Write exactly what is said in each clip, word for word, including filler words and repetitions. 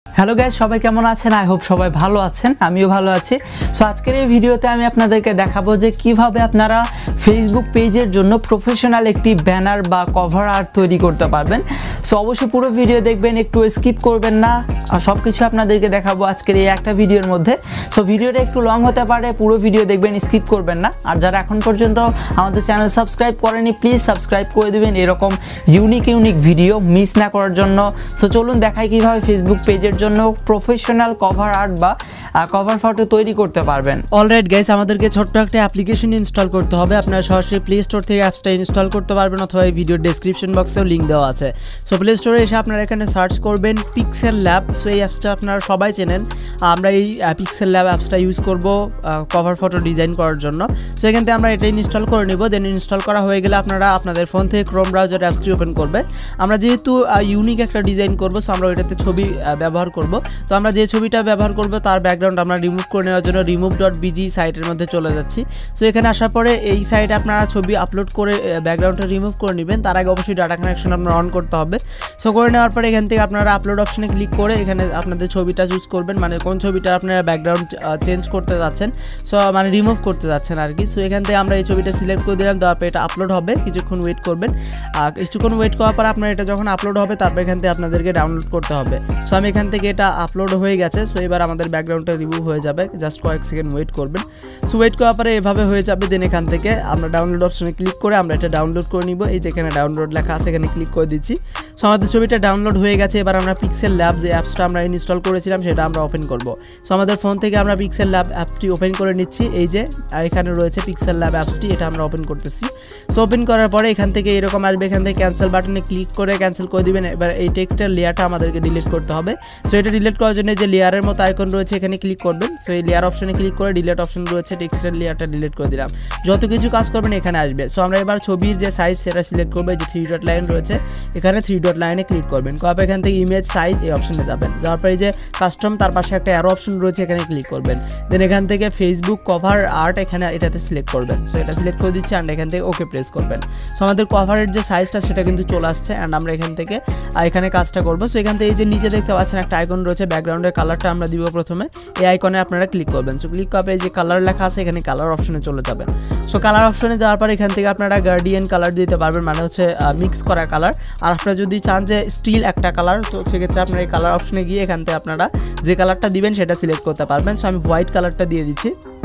Hello guys, সবাই কেমন আছেন? আই হোপ সবাই ভালো আছেন, আমিও ভালো আছি। সো আজকের এই ভিডিওতে আমি আপনাদেরকে দেখাবো যে কিভাবে আপনারা ফেসবুক পেজের জন্য প্রফেশনাল একটি ব্যানার বা কভার আর্ট তৈরি করতে পারবেন। সো অবশ্যই পুরো ভিডিও দেখবেন, একটু স্কিপ করবেন না। আর সব কিছু আপনাদেরকে দেখাবো আজকের এই একটা ভিডিওর মধ্যে। সো ভিডিওটা একটু লং হতে পারে, পুরো ভিডিও দেখবেন, স্কিপ করবেন না। আর যারা এখন পর্যন্ত আমাদের চ্যানেল সাবস্ক্রাইব করেনি, প্লিজ সাবস্ক্রাইব করে দেবেন এরকম ইউনিক ইউনিক ভিডিও মিস না করার জন্য। সো চলুন দেখাই কিভাবে ফেসবুক পেজের জন্য প্রফেশনাল কভার আর্ট বা কভার ফটো তৈরি করতে পারবেন। অলরাইট গাইস, আমাদেরকে ছোট্ট একটা অ্যাপ্লিকেশন ইনস্টল করতে হবে। আপনারা সরাসরি প্লে স্টোর থেকে অ্যাপসটা ইনস্টল করতে পারবেন, অথবা এই ভিডিওর ডেসক্রিপশন বক্সেও লিঙ্ক দেওয়া আছে। সো প্লে স্টোরে এসে আপনারা এখানে সার্চ করবেন পিক্সেল ল্যাব। সো এই অ্যাপসটা আপনারা সবাই চেনেন। আমরা এই পিক্সেল ল্যাব অ্যাপসটা ইউজ করব কভার ফটো ডিজাইন করার জন্য। সো এখান থেকে আমরা এটা ইনস্টল করে নেব। দেন ইনস্টল করা হয়ে গেলে আপনারা আপনাদের ফোন থেকে ক্রোম ব্রাউজার অ্যাপসটি ওপেন করবেন। আমরা যেহেতু ইউনিক একটা ডিজাইন করব, সো আমরা ওইটাতে ছবি ব্যবহার করব। তো আমরা যে ছবিটা ব্যবহার করব তার ব্যাকগ্রাউন্ড আমরা রিমুভ করে নেওয়ার জন্য রিমুভ ডট বিজি সাইটের মধ্যে চলে যাচ্ছি। সো এখানে আসার পরে এই সাইটে আপনারা ছবি আপলোড করে ব্যাকগ্রাউন্ডটা রিমুভ করে নেবেন। তার আগে অবশ্যই ডাটা কানেকশন আপনার অন করতে হবে। সো করে নেওয়ার পরে এখান থেকে আপনারা আপলোড অপশনে ক্লিক করে এখানে আপনাদের ছবিটা চুজ করবেন, মানে কোন ছবিটা আপনারা ব্যাকগ্রাউন্ড চেঞ্জ করতে যাচ্ছেন, সো মানে রিমুভ করতে যাচ্ছেন আর কি। সো এখান থেকে আমরা এই ছবিটা সিলেক্ট করে দিলাম, তারপরে এটা আপলোড হবে, কিছুক্ষণ ওয়েট করবেন। আর কিছুক্ষণ ওয়েট করার পর আপনার এটা যখন আপলোড হবে তারপর এখান থেকে আপনাদেরকে ডাউনলোড করতে হবে। সো আমি এখান থেকে এটা আপলোড হয়ে গেছে। সো এবার আমাদের ব্যাকগ্রাউন্ডটা রিমুভ হয়ে যাবে, জাস্ট কয়েক সেকেন্ড ওয়েট করবেন। সো ওয়েট করার পরে এভাবে হয়ে যাবে। দেন এখান থেকে আমরা ডাউনলোড অপশনে ক্লিক করে আমরা এটা ডাউনলোড করে নিব। এই যে এখানে ডাউনলোড লেখা আছে, এখানে ক্লিক করে দিচ্ছি। সো আমাদের ছবিটা ডাউনলোড হয়ে গেছে। এবার আমরা পিক্সেল ল্যাব যে অ্যাপসটা আমরা ইনস্টল করেছিলাম সেটা আমরা ওপেন করব। সো আমাদের ফোন থেকে আমরা পিক্সেল ল্যাব অ্যাপটি ওপেন করে নিচ্ছি। এই যে এখানে রয়েছে পিক্সেল ল্যাব অ্যাপসটি, এটা আমরা ওপেন করতেছি। সো ওপেন করার পরে এখান থেকে এরকম আসবে, এখান থেকে ক্যান্সেল বাটনে ক্লিক করে ক্যান্সেল করে দিবেন। এবার এই টেক্সটের লেয়ারটা আমাদেরকে ডিলিট করতে হবে। সো এটা ডিলিট করার জন্য যে লেয়ারের মতো আইকন রয়েছে এখানে ক্লিক করবেন। সো এই লেয়ার অপশনে ক্লিক করে ডিলিট অপশন রয়েছে, টেক্সটের লেয়ারটা ডিলিট করে দিলাম। যত কিছু কাজ করবেন এখানে আসবে। সো আমরা এবার ছবির যে সাইজ সেটা সিলেক্ট করবো। যে থ্রি ডট লাইন রয়েছে এখানে থ্রি ডট লাইনে ক্লিক করবেন। করার এখান থেকে ইমেজ সাইজ এই অপশনে যাবেন। যাওয়ার পরে যে কাস্টম তার পাশে একটা অ্যারো অপশন রয়েছে এখানে ক্লিক করবেন। দেন এখান থেকে ফেসবুক কভার আর্ট এখানে এটাতে সিলেক্ট করবেন। সো এটা সিলেক্ট করে দিচ্ছি অ্যান্ড এখান থেকে ওকে প্রেস করবেন। সো আমাদের কভারের যে সাইজটা সেটা কিন্তু চলে আসছে অ্যান্ড আমরা এখান থেকে এখানে কাজটা করবো। সো এখান থেকে এই যে নিচে দেখতে পাচ্ছেন একটা আইকন রয়েছে, ব্যাকগ্রাউন্ডের কালারটা আমরা দিব প্রথমে। এই আইকনে আপনারা ক্লিক করবেন। সো ক্লিক করার যে কালার লেখা আছে এখানে কালার অপশনে চলে যাবেন। সো কালার অপশনে যাওয়ার পর এখান থেকে আপনারা গার্ডিয়ান কালার দিতে পারবেন, মানে হচ্ছে মিক্স করা কালার। আর আপনারা যদি চান যে স্টিল একটা কালার, তো সেক্ষেত্রে আপনারা এই কালার অপশনে গিয়ে এখান থেকে আপনারা যে কালারটা দিবেন সেটা সিলেক্ট করতে পারবেন। সো আমি হোয়াইট কালারটা দিয়ে দিচ্ছি।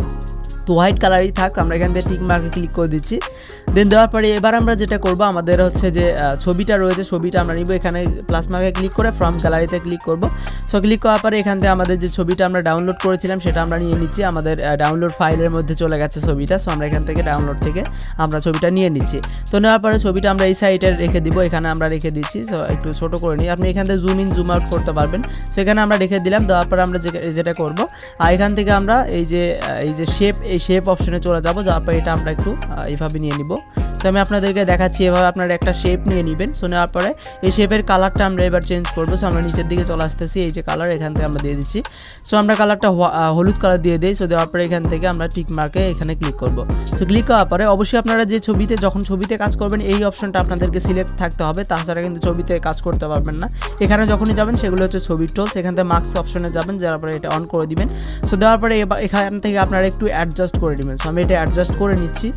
তো হোয়াইট কালারই থাক, আমরা এখান থেকে টিক মার্কে ক্লিক করে দিচ্ছি। দেন দেওয়ার পরে এবার আমরা যেটা করব, আমাদের হচ্ছে যে ছবিটা রয়েছে ছবিটা আমরা নিব। এখানে প্লাস মার্কে ক্লিক করে ফ্রম গ্যালারিতে ক্লিক করব। সো ক্লিক করার পরে এখান থেকে আমাদের যে ছবিটা আমরা ডাউনলোড করেছিলাম সেটা আমরা নিয়ে নিচ্ছি। আমাদের ডাউনলোড ফাইলের মধ্যে চলে গেছে ছবিটা। সো আমরা এখান থেকে ডাউনলোড থেকে আমরা ছবিটা নিয়ে নিচ্ছি। তো নেওয়ার পরে ছবিটা আমরা এই সাইডে রেখে দিব, এখানে আমরা রেখে দিচ্ছি। সো একটু ছোট করে নিই, আপনি এখান থেকে জুম ইন জুম আউট করতে পারবেন। সো এখানে আমরা রেখে দিলাম। দেওয়ার পরে আমরা যেটা করব, আর এখান থেকে আমরা এই যে এই যে শেপ এই শেপ অপশনে চলে যাবো। যাওয়ার পরে এটা আমরা একটু এইভাবে নিয়ে নিব। তো আমি আপনাদেরকে দেখাচ্ছি এভাবে আপনারা একটা শেপ নিয়ে নেবেন। সো নেওয়ার পরে এই শেপের কালারটা আমরা এবার চেঞ্জ করবো। সো আমরা নিচের দিকে চলে আসতেছি, এই যে কালার এখান থেকে আমরা দিয়ে দিচ্ছি। সো আমরা কালারটা হলুদ কালার দিয়ে দিই। সো দেওয়ার পরে এখান থেকে আমরা টিক মার্কে এখানে ক্লিক করব। সো ক্লিক করার পরে অবশ্যই আপনারা যে ছবিতে যখন ছবিতে কাজ করবেন এই অপশনটা আপনাদেরকে সিলেক্ট থাকতে হবে, তাছাড়া কিন্তু ছবিতে কাজ করতে পারবেন না। এখানে যখনই যাবেন সেগুলো হচ্ছে ছবির টুলস, এখান থেকে মার্কস অপশনে যাবেন, যাওয়ার পরে এটা অন করে দিবেন। সো দেওয়ার পরে এখান থেকে আপনারা একটু অ্যাডজাস্ট করে নেবেন। সো আমি এটা অ্যাডজাস্ট করে নিচ্ছি।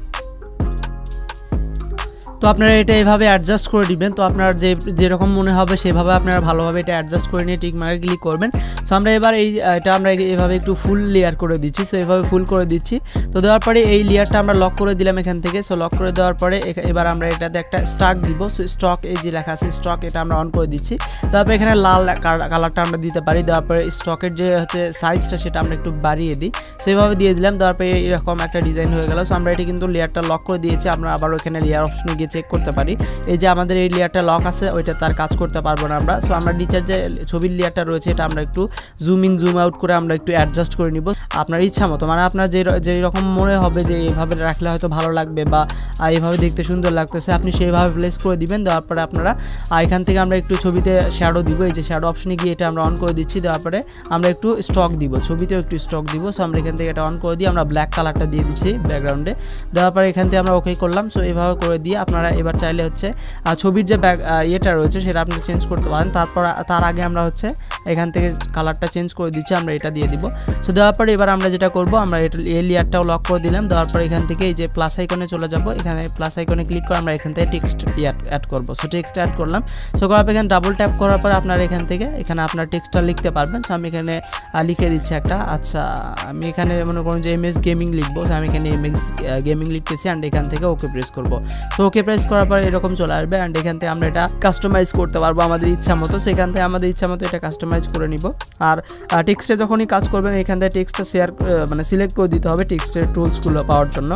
তো আপনারা এটা এভাবে অ্যাডজাস্ট করে দিবেন। তো আপনার যে যেরকম মনে হবে সেভাবে আপনারা ভালোভাবে এটা অ্যাডজাস্ট করে নিয়ে টিক মার্কে ক্লিক করবেন। সো আমরা এবার এই এটা আমরা এভাবে একটু ফুল লেয়ার করে দিচ্ছি। সো এভাবে ফুল করে দিচ্ছি। তো দেওয়ার পরে এই লেয়ারটা আমরা লক করে দিলাম এখান থেকে। সো লক করে দেওয়ার পরে এবার আমরা এটাতে একটা স্টক দিব। সো স্টক এই যে লেখা আছে স্টক, এটা আমরা অন করে দিচ্ছি। তারপরে এখানে লাল কালারটা আমরা দিতে পারি। দেওয়ার পরে স্টকের যে হচ্ছে সাইজটা সেটা আমরা একটু বাড়িয়ে দিই। সো এইভাবে দিয়ে দিলাম। দেওয়ার পরে এরকম একটা ডিজাইন হয়ে গেল। সো আমরা এটা কিন্তু লেয়ারটা লক করে দিয়েছি। আমরা আবার ওখানে লেয়ার অপশনে গিয়ে চেক করতে পারি। এই যে আমাদের এই লেয়ারটা লক আছে, ওইটা তার কাজ করতে পারবো না আমরা। সো আমরা নিচের যে ছবির লেয়ারটা রয়েছে এটা আমরা একটু জুম ইন জুম আউট করে আমরা একটু অ্যাডজাস্ট করে নিব আপনার ইচ্ছা মতো, মানে আপনার যে যেই রকম মনে হবে যে এইভাবে রাখলে হয়তো ভালো লাগবে বা এইভাবে দেখতে সুন্দর লাগতেছে আপনি সেইভাবে প্লেস করে দিবেন। দেওয়ার পরে আপনারা এখান থেকে আমরা একটু ছবিতে শ্যাডো দিব, এই যে শ্যাডো অপশনে গিয়ে এটা আমরা অন করে দিচ্ছি। দেওয়ার পরে আমরা একটু স্টক দিব, ছবিতেও একটু স্টক দিব। সো আমরা এখান থেকে এটা অন করে দিয়ে আমরা ব্ল্যাক কালারটা দিয়ে দিচ্ছি ব্যাকগ্রাউন্ডে। দেওয়ার পরে এখান থেকে আমরা ওকে করলাম। সো এইভাবে করে দিয়ে আপনারা এবার চাইলে হচ্ছে ছবির যে ব্যাক ইয়েটা রয়েছে সেটা আপনি চেঞ্জ করতে পারেন। তারপর তার আগে আমরা হচ্ছে এখান থেকে কালারটা চেঞ্জ করে দিচ্ছি, আমরা এটা দিয়ে দিব। সো দেওয়ার পরে এবার আমরা যেটা করব আমরা এটা এই লেয়ারটাও লক করে দিলাম। দেওয়ার পরে এখান থেকে এই যে প্লাস আইকনে চলে যাব, এখানে প্লাস আইকনে ক্লিক করে আমরা এখান থেকে টেক্সট অ্যাড করব। সো টেক্সট অ্যাড করলাম। সো করার পর এখানে ডাবল ট্যাপ করার পর আপনারা এখান থেকে এখানে আপনার টেক্সটটা লিখতে পারবেন। সো আমি এখানে লিখে দিচ্ছি একটা, আচ্ছা আমি এখানে মনে করুন যে এমএস গেমিং লিখবো। সো আমি এখানে এমএস গেমিং লিখতেছি অ্যান্ড এখান থেকে ওকে প্রেস করব। সো ওকে প্রেস করার পর এরকম চলে আসবে অ্যান্ড এখান থেকে আমরা এটা কাস্টমাইজ করতে পারবো আমাদের ইচ্ছা মতো। সো এখান থেকে আমাদের ইচ্ছা মতো এটা কাস্টমাইজ করে নিব। আর টেক্সটে যখনই কাজ করবেন এখান থেকে টেক্সটটা শেয়ার মানে সিলেক্ট করে দিতে হবে টেক্সটের টুলসগুলো পাওয়ার জন্য।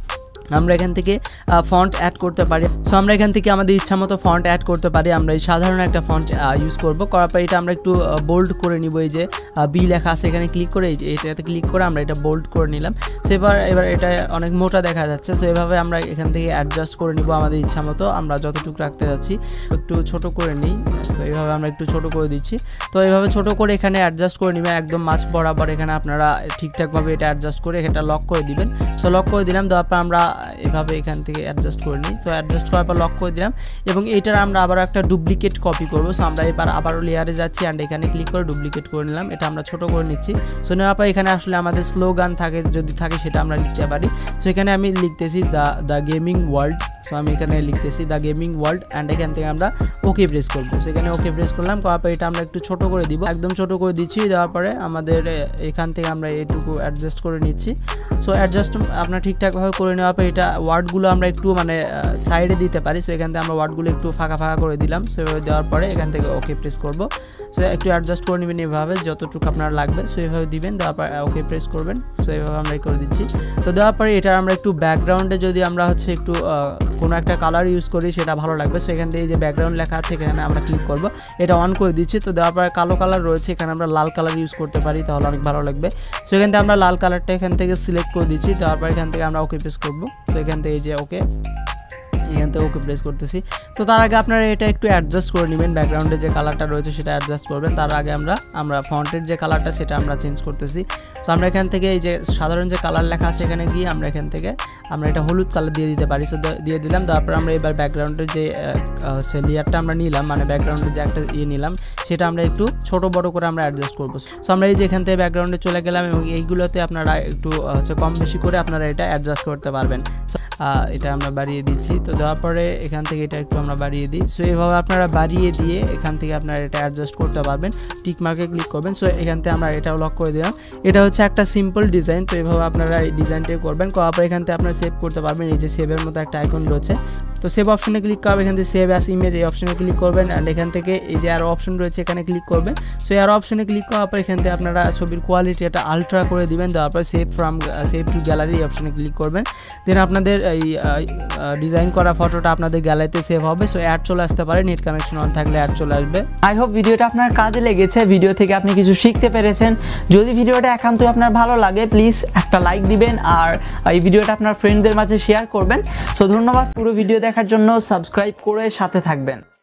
আমরা এখান থেকে ফন্ট অ্যাড করতে পারি। সো আমরা এখান থেকে আমাদের ইচ্ছা মতো ফন্ট অ্যাড করতে পারি। আমরা এই সাধারণ একটা ফন্ট ইউজ করব। করার পর এটা আমরা একটু বোল্ড করে নিব, এই যে বি লেখা আছে এখানে ক্লিক করে এই যে এটাতে ক্লিক করে আমরা এটা বোল্ড করে নিলাম। সো এবার এবার এটা অনেক মোটা দেখা যাচ্ছে। সো এভাবে আমরা এখান থেকে অ্যাডজাস্ট করে নিব আমাদের ইচ্ছা মতো। আমরা যতটুকু রাখতে যাচ্ছি একটু ছোট করে নিই। তো এইভাবে আমরা একটু ছোট করে দিচ্ছি। তো এইভাবে ছোট করে এখানে অ্যাডজাস্ট করে নেবেন একদম মাঝ বরাবর। এখানে আপনারা ঠিকঠাকভাবে এটা অ্যাডজাস্ট করে এটা লক করে দিবেন। সো লক করে দিলাম। দেওয়ার পর আমরা এভাবে এখান থেকে অ্যাডজাস্ট করে নিই। তো অ্যাডজাস্ট করার পর লক করে দিলাম এবং এটার আমরা আবার একটা ডুপ্লিকেট কপি করব। সো আমরা এবার আবারও লেয়ারে যাচ্ছি অ্যান্ড এখানে ক্লিক করে ডুপ্লিকেট করে নিলাম। এটা আমরা ছোট করে নিচ্ছি। সো নেওয়ার পর এখানে আসলে আমাদের স্লোগান থাকে যদি থাকে সেটা আমরা লিখতে পারি। সো এখানে আমি লিখতেছি the the gaming world. So আমি এখানে লিখতেছি দ্য গেমিং ওয়ার্ল্ড অ্যান্ড এখান থেকে আমরা ওকে প্রেস করবো। সেখানে ওকে প্রেস করলাম। করার পর এটা আমরা একটু ছোট করে দিব, একদম ছোট করে দিচ্ছি। দেওয়ার পরে আমাদের এখান থেকে আমরা এইটুকু অ্যাডজাস্ট করে নিচ্ছি। সো অ্যাডজাস্ট আপনার ঠিকঠাকভাবে করে নেওয়ার পর এটা ওয়ার্ডগুলো আমরা একটু মানে সাইডে দিতে পারি। সো এখান থেকে আমরা ওয়ার্ডগুলো একটু ফাঁকা ফাঁকা করে দিলাম। সো এভাবে দেওয়ার পরে এখান থেকে ওকে প্রেস করব। সো একটু অ্যাডজাস্ট করে নেবেন এভাবে যতটুকু আপনার লাগবে। সো এইভাবে দিবেন, দেওয়ার পর ওকে প্রেস করবেন। সো এইভাবে আমরা করে দিচ্ছি। তো দেওয়ার পরে এটা আমরা একটু ব্যাকগ্রাউন্ডে যদি আমরা হচ্ছে একটু কোনো একটা কালার ইউজ করি সেটা ভালো লাগবে। সো এখান থেকে যে ব্যাকগ্রাউন্ড লেখা আছে এখানে আমরা ক্লিক করব, এটা অন করে দিচ্ছি। তো দেওয়ার পরে কালো কালার রয়েছে এখানে আমরা লাল কালার ইউজ করতে পারি, তাহলে অনেক ভালো লাগবে। সো এখান থেকে আমরা লাল কালারটা এখান থেকে সিলেক্ট করে দিচ্ছি। দেওয়ার পর এখান থেকে আমরা ওকে প্রেস করব। তো এখান থেকে যে ওকে এখান থেকে ওকে প্রেস করতেছি। তো তার আগে আপনারা এটা একটু অ্যাডজাস্ট করে নেবেন, ব্যাকগ্রাউন্ডে যে কালারটা রয়েছে সেটা অ্যাডজাস্ট করবেন। তার আগে আমরা আমরা ফন্টের যে কালারটা সেটা আমরা চেঞ্জ করতেছি। তো আমরা এখান থেকে এই যে সাধারণ যে কালার লেখা আছে এখানে গিয়ে আমরা এখান থেকে আমরা এটা হলুদ কালার দিয়ে দিতে পারি। সো দিয়ে দিলাম। তারপর আমরা এবার ব্যাকগ্রাউন্ডের যে হচ্ছে লেয়ারটা আমরা নিলাম, মানে ব্যাকগ্রাউন্ডের যে একটা ইয়ে নিলাম সেটা আমরা একটু ছোট বড় করে আমরা অ্যাডজাস্ট করবো। সো আমরা এই যে এখান থেকে ব্যাকগ্রাউন্ডে চলে গেলাম এবং এইগুলোতে আপনারা একটু হচ্ছে কম বেশি করে আপনারা এটা অ্যাডজাস্ট করতে পারবেন। এটা আমরা বাড়িয়ে দিচ্ছি। তো দেওয়ার পরে এখান থেকে এটা একটু আমরা বাড়িয়ে দিই। সো এইভাবে আপনারা বাড়িয়ে দিয়ে এখান থেকে আপনারা এটা অ্যাডজাস্ট করতে পারবেন। টিক মার্কে ক্লিক করবেন। সো এখান থেকে আমরা এটাও লক করে দিলাম। এটা হচ্ছে একটা সিম্পল ডিজাইন। তো এইভাবে আপনারা এই ডিজাইনটাই করবেন। করার পর এখান থেকে আপনারা সেভ করতে পারবেন। এই যে সেভের মতো একটা আইকন রয়েছে, তো সেভ অপশনে ক্লিক করবেন। এখান থেকে সেভ অ্যাস ইমেজ এই অপশনে ক্লিক করবেন অ্যান্ড এখান থেকে এই যে আরও অপশন রয়েছে এখানে ক্লিক করবেন। সো আরও অপশনে ক্লিক করার পর এখান থেকে আপনারা ছবির কোয়ালিটি এটা আলট্রা করে দিবেন। দেওয়ার পর save from save to gallery এই অপশনে ক্লিক করবেন। দেন আপনাদের এই ডিজাইন করা ফটোটা আপনাদের গ্যালারিতে সেভ হবে। সো অ্যাড চলে আসতে পারে, নেট কানেকশন অন থাকলে অ্যাড চলে আসবে। আই হোপ ভিডিওটা আপনার কাজে লেগেছে, ভিডিও থেকে আপনি কিছু শিখতে পেরেছেন। যদি ভিডিওটা একান্তই আপনার ভালো লাগে প্লিজ একটা লাইক দিবেন আর এই ভিডিওটা আপনার ফ্রেন্ডদের মাঝে শেয়ার করবেন। সো ধন্যবাদ পুরো ভিডিও দেখার জন্য। সাবস্ক্রাইব করে সাথে থাকবেন।